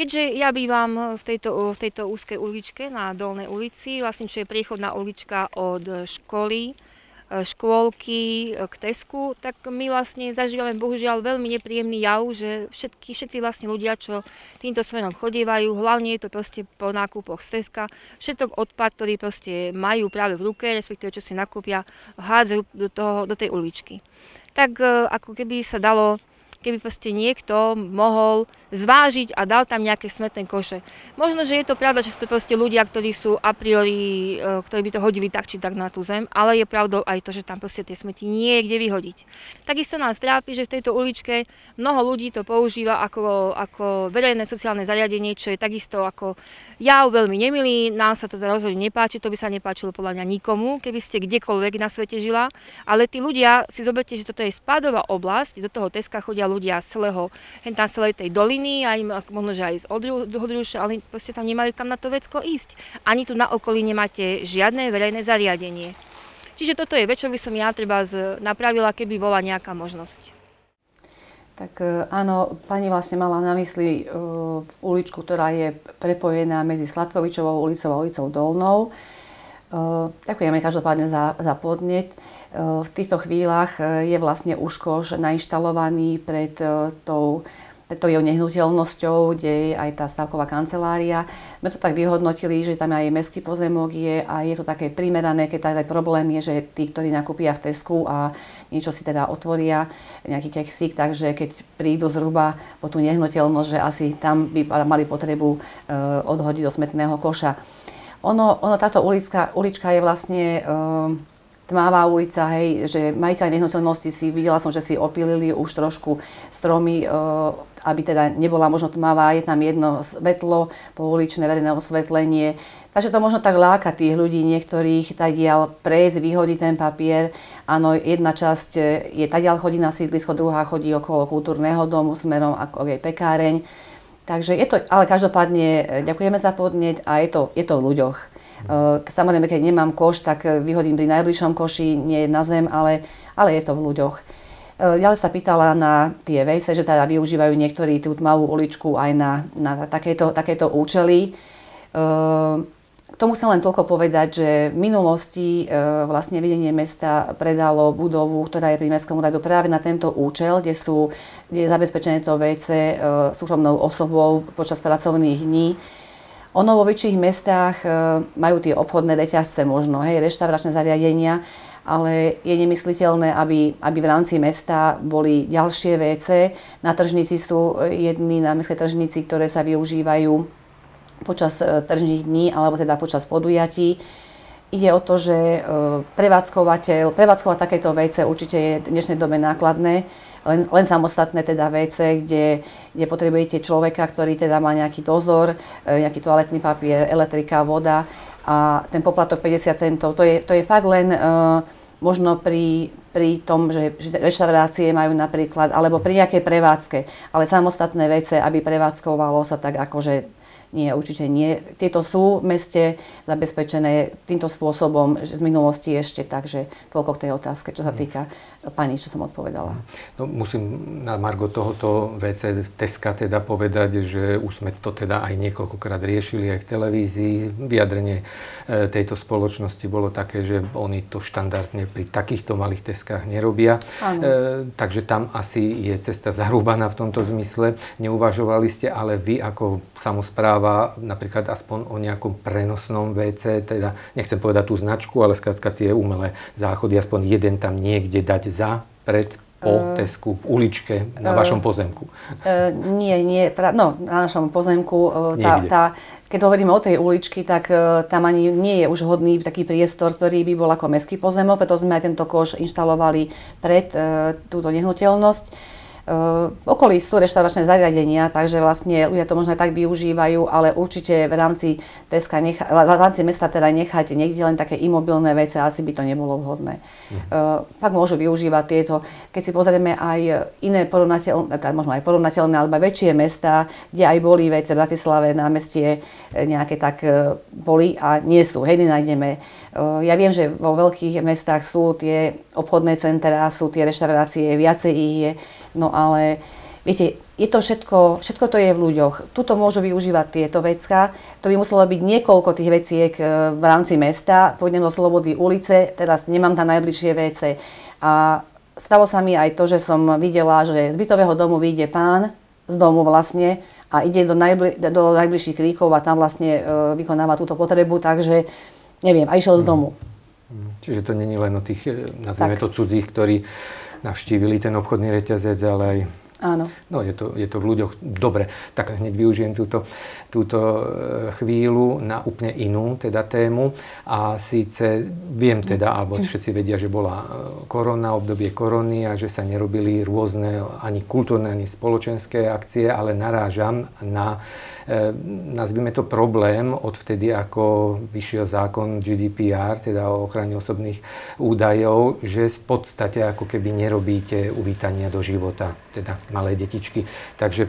Keďže ja bývam v tejto úzkej uličke na Dolnej ulici, vlastne čo je priechodná ulička od školy, škôlky k Tesku, tak my vlastne zažívame bohužiaľ veľmi nepríjemný jav, že všetci vlastne ľudia, čo týmto smerom chodievajú, hlavne je to proste po nákupoch z Teska, všetok odpad, ktorý proste majú práve v ruke, respektíve čo si nakúpia, hádzajú do tej uličky. Tak ako keby sa dalo, keby proste niekto mohol zvážiť a dal tam nejaké smetné koše. Možno, že je to pravda, že sú to proste ľudia, ktorí sú a priori, ktorí by to hodili tak či tak na tú zem, ale je pravdou aj to, že tam proste tie smeti nie je kde vyhodiť. Takisto nás trápi, že v tejto uličke mnoho ľudí to používa ako verejné sociálne zariadenie, čo je takisto ako jav veľmi nemilý, nám sa to rozhodne nepáči, to by sa nepáčilo podľa mňa nikomu, keby ste kdekoľvek na svete žila, ale tí ľudia si zoberte, že toto je spádová oblasť, do toho Teska chodia ľudia z celej tej doliny, aj možno, že aj z Odruša, ale proste tam nemajú kam na to vecko ísť. Ani tu na okolí nemáte žiadne verejné zariadenie. Čiže toto je vec, čo by som ja treba napravila, keby bola nejaká možnosť. Tak áno, pani vlastne mala na mysli uličku, ktorá je prepojená medzi Sladkovičovou ulicou a ulicou Dolnou. Ďakujeme každopádne za podnet. V týchto chvíľach je vlastne úškoš nainštalovaný pred tou jeho nehnuteľnosťou, kde je aj tá stavková kancelária. My to tak vyhodnotili, že tam aj mestský pozemok je a je to také primerané, keď aj problém je, že tí, ktorí nakúpia v Tesku a niečo si teda otvoria, nejaký keksík, takže keď prídu zhruba po tú nehnuteľnosť, že asi tam by mali potrebu odhodiť do smetného koša. Táto ulička je vlastne tmavá ulica, hej, že majiteľ nehnuteľnosti videla som, že si opílili už trošku stromy, aby teda nebola možno tmavá, je tam jedno svetlo, pouličné verejné osvetlenie. Takže to možno tak láka tých ľudí, niektorých tadiaľ prejsť, vyhodiť ten papier. Áno, jedna časť je tadiaľ chodí na sídlisko, druhá chodí okolo kultúrneho domu smerom ako je pekáreň. Takže je to, ale každopádne ďakujeme za podnet a je to v ľuďoch. Samozrejme, keď nemám koš, tak vyhodím pri najbližšom koši, nie na zem, ale je to v ľuďoch. Ďalej sa pýtala na tie vejce, že teda využívajú niektorí tú tmavú uličku aj na takéto účely. K tomu chcem len toľko povedať, že v minulosti vlastne vedenie mesta predalo budovu, ktorá je pri mestskom úradu práve na tento účel, kde je zabezpečené to vejce súkromnou osobou počas pracovných dní. Ono vo väčších mestách majú tie obchodné reťazce možno, reštauračné zariadenia, ale je nemysliteľné, aby v rámci mesta boli ďalšie WC. Na tržnici sú jedny, na mestskej tržnici, ktoré sa využívajú počas tržných dní alebo teda počas podujatí. Ide o to, že prevádzkovať takéto WC určite je v dnešnej dobe nákladné. Len samostatné teda WC, kde potrebujete človeka, ktorý teda má nejaký dozor, nejaký toaletný papier, elektrika, voda a ten poplatok 50 centov. To je fakt len možno pri tom, že reštaurácie majú napríklad, alebo pri nejakej prevádzke, ale samostatné WC, aby prevádzkovalo sa tak akože nie, určite nie. Tieto sú v meste zabezpečené týmto spôsobom z minulosti ešte, takže toľko k tej otázke, čo sa týka pani, čo som odpovedala. No, musím na margo tohoto WC Teska teda povedať, že už sme to teda aj niekoľkokrát riešili aj v televízii. Vyjadrenie tejto spoločnosti bolo také, že oni to štandardne pri takýchto malých Teskách nerobia. Takže tam asi je cesta zarúbaná v tomto zmysle. Neuvažovali ste, ale vy ako samospráva napríklad aspoň o nejakom prenosnom WC, teda nechcem povedať tú značku, ale skrátka tie umelé záchody, aspoň jeden tam niekde dať za, pred, po Tesku, v uličke, na vašom pozemku? Na našom pozemku. Keď hovoríme o tej uličky, tak tam ani nie je už hodný taký priestor, ktorý by bol ako mestský pozemok, preto sme aj tento koš inštalovali pred túto nehnuteľnosť. V okolí sú reštauračné zariadenia, takže vlastne ľudia to možno aj tak využívajú, ale určite v rámci mesta teda nechať niekde len také imobilné veci, asi by to nebolo vhodné. Pak môžu využívať tieto, keď si pozrieme aj iné možno aj porovnateľné, alebo väčšie mestá, kde aj boli veci v Bratislave, námestie nejaké tak boli a nie sú. Nenájdeme. Ja viem, že vo veľkých mestách sú tie obchodné centrá, sú tie reštaurácie, viacej ich je, no ale Viete, je to všetko to je v ľuďoch. Tuto môžu využívať tieto vecka. To by muselo byť niekoľko tých veciek v rámci mesta. Pôjdem do Slobody ulice, teraz nemám tam najbližšie WC. A stalo sa mi aj to, že som videla, že z bytového domu vyjde pán z domu vlastne a ide do najbližších kríkov a tam vlastne vykonáva túto potrebu, takže neviem, a išiel z domu. Čiže to není len o tých, nazvime to cudzích, ktorí navštívili ten obchodný reťazec, ale aj... Áno. No, je to v ľuďoch. Dobre, tak hneď využijem túto chvíľu na úplne inú teda tému. A síce viem teda, alebo všetci vedia, že bola korona, obdobie korony a že sa nerobili rôzne ani kultúrne, ani spoločenské akcie, ale narážam na nazvime to problém od vtedy, ako vyšiel zákon GDPR, teda o ochrane osobných údajov, že v podstate ako keby nerobíte uvítania do života, teda malé detičky. Takže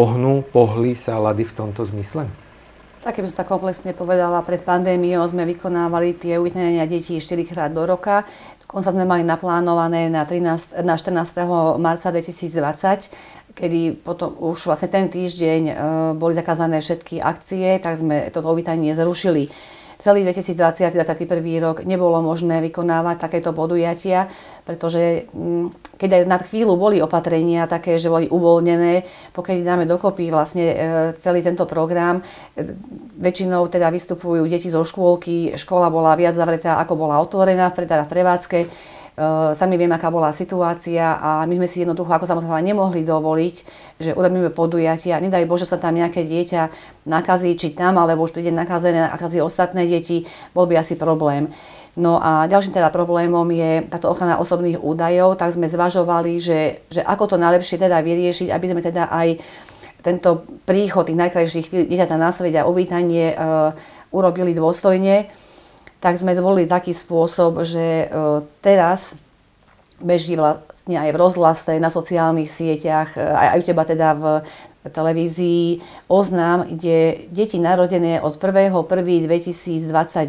pohli sa ľady v tomto zmysle? Tak, keby som tak komplexne povedala, pred pandémiou sme vykonávali tie uvítania detí 4-krát do roka. Dokonca sme mali naplánované na 14. marca 2020, kedy potom už vlastne ten týždeň boli zakázané všetky akcie, tak sme toto uvítanie zrušili. Celý 2020-2021 rok nebolo možné vykonávať takéto podujatia, pretože keď aj na chvíľu boli opatrenia také, že boli uvoľnené, pokiaľ dáme dokopy vlastne celý tento program, väčšinou teda vystupujú deti zo škôlky, škola bola viac zavretá, ako bola otvorená, teda v prevádzke. Sami vieme, aká bola situácia a my sme si jednoducho ako samospráva nemohli dovoliť, že urobíme podujatia. Nedaj Bože sa tam nejaké dieťa nakazí, či tam, alebo už príde nakazené, nakazí ostatné deti, bol by asi problém. No a ďalším teda problémom je táto ochrana osobných údajov, tak sme zvažovali, že ako to najlepšie teda vyriešiť, aby sme teda aj tento príchod tých najkrajších chvíľ dieťaťa na svete a uvítanie urobili dôstojne. Tak sme zvolili taký spôsob, že teraz beží vlastne aj v rozhlase, na sociálnych sieťach, aj u teba teda v televízii oznám, kde deti narodené od 1.1.2021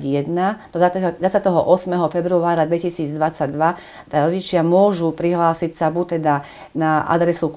do 28. februára 2022 teda rodičia môžu prihlásiť sa buď teda na adresu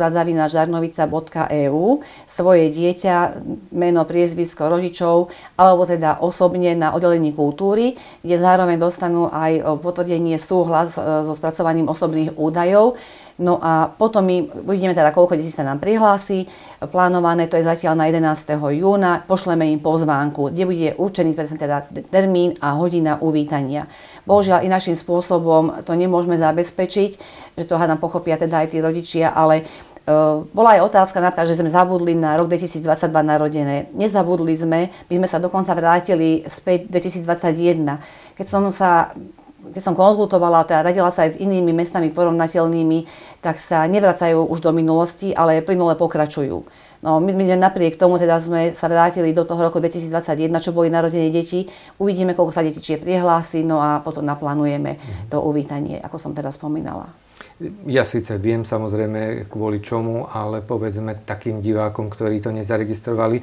kultura@žarnovica.eu svoje dieťa, meno, priezvisko rodičov, alebo teda osobne na oddelení kultúry, kde zároveň dostanú aj potvrdenie súhlas so spracovaním osobných údajov. No a potom my uvidíme teda, koľko detí sa nám prihlási. Plánované to je zatiaľ na 11. júna. Pošleme im pozvánku, kde bude určený teda termín a hodina uvítania. Bohužiaľ, naším spôsobom to nemôžeme zabezpečiť, že to hádam pochopia teda aj tí rodičia, ale bola aj otázka napríklad, že sme zabudli na rok 2022 narodené. Nezabudli sme, my sme sa dokonca vrátili späť 2021. Keď som konzultovala, teda radila sa aj s inými mestami porovnateľnými, tak sa nevracajú už do minulosti, ale plynule pokračujú. No, my napriek tomu teda sme sa vrátili do toho roku 2021, čo boli narodené deti. Uvidíme, koľko sa detičiek prihlási, no a potom naplánujeme to uvítanie, ako som teda spomínala. Ja síce viem samozrejme kvôli čomu, ale povedzme takým divákom, ktorí to nezaregistrovali,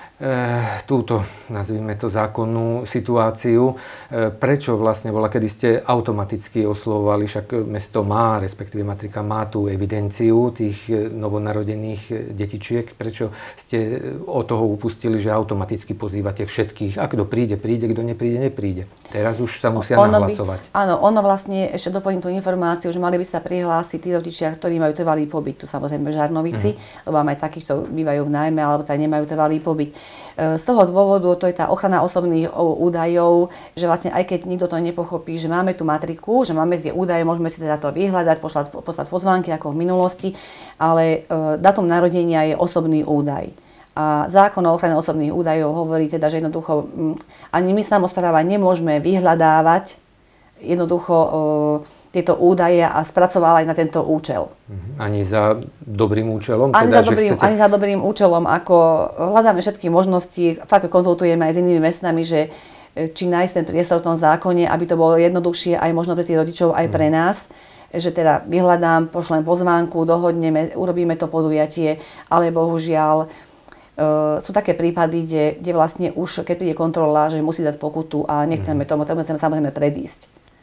túto, nazvime to, zákonnú situáciu. Prečo vlastne bola, kedy ste automaticky oslovovali, však mesto má, respektíve matrika má tú evidenciu tých novonarodených detičiek, prečo ste od toho upustili, že automaticky pozývate všetkých? A kto príde, kto nepríde. Teraz už sa musia nahlasovať. Áno, ono vlastne, ešte doplním tú informáciu, že mali by sa prihlásiť tí rodičia, ktorí majú trvalý pobyt, tu samozrejme v Žarnovici, lebo máme aj takých, čo bývajú v nájme, alebo tak nemajú trvalý pobyt. Z toho dôvodu, to je tá ochrana osobných údajov, že vlastne aj keď nikto to nepochopí, že máme tú matriku, že máme tie údaje, môžeme si teda to vyhľadať, poslať pozvánky ako v minulosti, ale dátum narodenia je osobný údaj. A zákon o ochrane osobných údajov hovorí teda, že jednoducho ani my samospráva nemôžeme vyhľadávať jednoducho tieto údaje a spracovávať na tento účel. Ani za dobrým účelom? Ani za dobrým účelom, ako hľadáme všetky možnosti, fakt konzultujeme aj s inými mestami, že či nájsť ten priestor v tom zákone, aby to bolo jednoduchšie aj možno pre tých rodičov, aj pre nás, že teda vyhľadám, pošlem pozvánku, dohodneme, urobíme to podujatie, ale bohužiaľ sú také prípady, kde vlastne už, keď príde kontrola, že musí dať pokutu a nechceme tomu, tak musíme samozrejme predísť.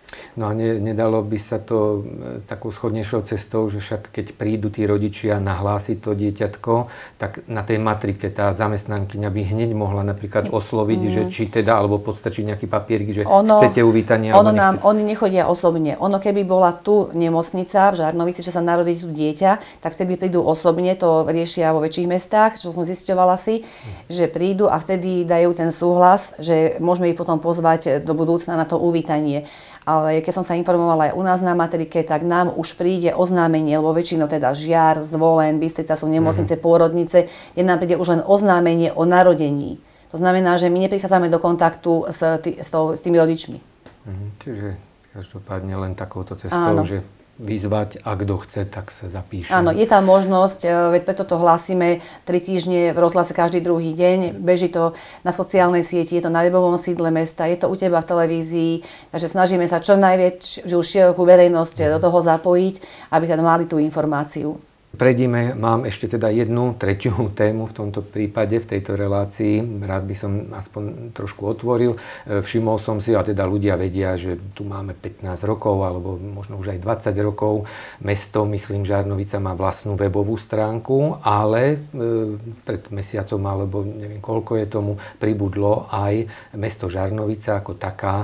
No a nedalo by sa to takou schodnejšou cestou, že však keď prídu tí rodičia nahlásiť to dieťatko, tak na tej matrike tá zamestnankyňa by hneď mohla napríklad osloviť, že či teda, alebo podstačiť nejaký papierik, že chcete uvítanie, alebo nechcete. Oni nechodia osobne. Keby bola tu nemocnica v Žarnovici, že sa narodí tu dieťa, tak vtedy prídu osobne, to riešia vo väčších mestách, čo som zisťovala si, že prídu a vtedy dajú ten súhlas, že môžeme ich potom pozvať do budúcna na to uvítanie. Ale keď som sa informovala aj u nás na matrike, tak nám už príde oznámenie, lebo väčšinou teda Žiar, Zvolen, Bystrica sú nemocnice, pôrodnice, kde nám príde už len oznámenie o narodení. To znamená, že my neprichádzame do kontaktu s tými rodičmi. Čiže každopádne len takouto cestou, že vyzvať, a kto chce, tak sa zapíše. Áno, je tam možnosť, veď preto to hlásime 3 týždne v rozhlase každý druhý deň, beží to na sociálnej sieti, je to na webovom sídle mesta, je to u teba v televízii, takže snažíme sa čo najväčšiu širokú verejnosť do toho zapojiť, aby teda mali tú informáciu. Prejdime, mám ešte teda jednu, tretiu tému v tomto prípade, v tejto relácii. Rád by som aspoň trošku otvoril. Všimol som si, a teda ľudia vedia, že tu máme 15 rokov, alebo možno už aj 20 rokov. Mesto, myslím, Žarnovica má vlastnú webovú stránku, ale pred mesiacom, alebo neviem koľko je tomu, pribudlo aj mesto Žarnovica ako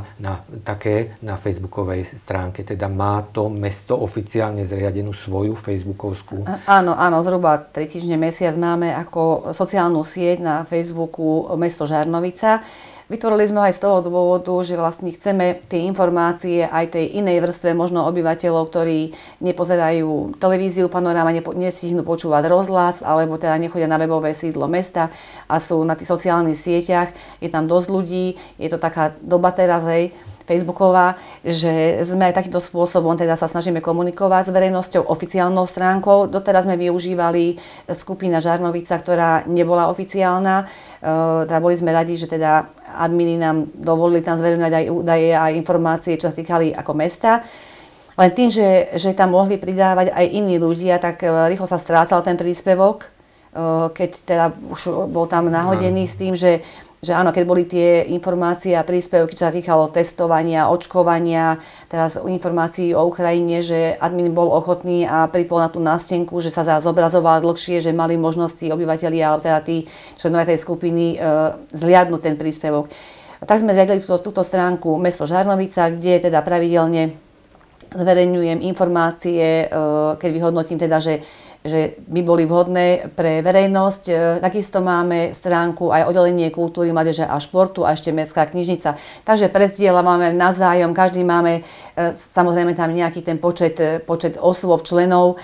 také na facebookovej stránke. Teda má to mesto oficiálne zriadenú svoju facebookovskú. Áno, zhruba 3 týždne, mesiac máme ako sociálnu sieť na Facebooku mesto Žarnovica. Vytvorili sme ho aj z toho dôvodu, že vlastne chceme tie informácie aj tej inej vrstve možno obyvateľov, ktorí nepozerajú televíziu Panoráma, nestihnú počúvať rozhlas, alebo teda nechodia na webové sídlo mesta a sú na tých sociálnych sieťach. Je tam dosť ľudí, je to taká doba teraz, facebooková, že sme aj takýmto spôsobom teda sa snažíme komunikovať s verejnosťou oficiálnou stránkou. Doteraz sme využívali skupina Žarnovica, ktorá nebola oficiálna. Teda boli sme radi, že teda admini nám dovolili tam zverejňovať aj údaje a informácie, čo sa týkali ako mesta. Len tým, že tam mohli pridávať aj iní ľudia, tak rýchlo sa strácal ten príspevok, keď teda už bol tam nahodený s tým, že áno, keď boli tie informácie a príspevky, čo sa týkalo testovania, očkovania, teraz informácií o Ukrajine, že admin bol ochotný a pripol na tú nástenku, že sa zobrazoval dlhšie, že mali možnosti obyvatelia, alebo teda tí členovia tej skupiny zliadnúť ten príspevok. Tak sme zriadili túto stránku Mesto Žarnovica, kde teda pravidelne zverejňujem informácie, keď vyhodnotím teda, že by boli vhodné pre verejnosť. Takisto máme stránku aj oddelenie kultúry, mládeže a športu a ešte mestská knižnica. Takže prezdieľame navzájom, každý máme samozrejme tam nejaký ten počet osôb, členov.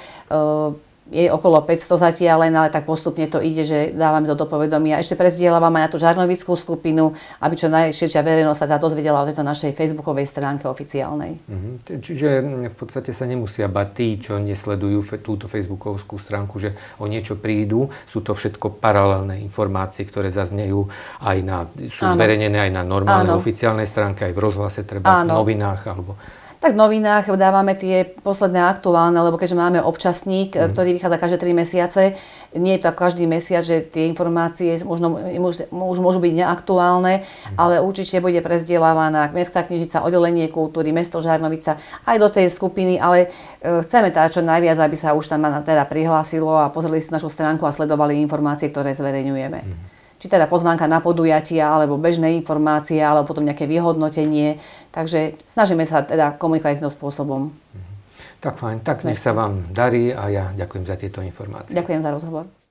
Je okolo 500 zatiaľ len, ale tak postupne to ide, že dávame do povedomia. Ešte prezdieľame aj na tú žarnovickú skupinu, aby čo najširšia verejnosť sa dozvedela o tejto našej facebookovej stránke oficiálnej. Čiže v podstate sa nemusia bať tí, čo nesledujú túto facebookovskú stránku, že o niečo prídu. Sú to všetko paralelné informácie, ktoré zaznejú sú zverejnené aj na normálnej oficiálnej stránke, aj v rozhlase, treba v novinách alebo... Tak v novinách dávame tie posledné aktuálne, lebo keďže máme občasník, ktorý vychádza každé 3 mesiace, nie je to každý mesiac, že tie informácie už môžu byť neaktuálne, ale určite bude prezdieľavaná mestská knižnica, oddelenie kultúry, mesto Žarnovica aj do tej skupiny, ale chceme teda čo najviac, aby sa už tam teda prihlásilo a pozreli si našu stránku a sledovali informácie, ktoré zverejňujeme. Či teda pozvánka na podujatia, alebo bežné informácie, alebo potom nejaké vyhodnotenie. Takže snažíme sa teda komunikovať týmto spôsobom. Tak fajn, tak nech sa vám darí a ja ďakujem za tieto informácie. Ďakujem za rozhovor.